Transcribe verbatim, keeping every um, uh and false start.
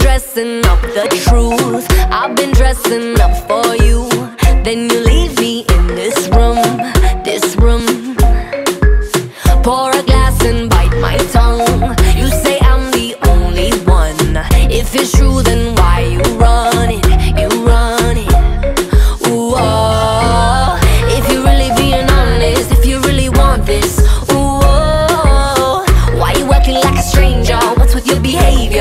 dressing up the truth. I've been dressing up for you. Then you leave me in this room, this room. Pour a glass and bite my tongue. You say I'm the only one. If it's true, then why you running? You running. Ooh, oh. If you're really being honest, if you really want this, ooh, oh. Why you acting like a stranger? What's with your behavior?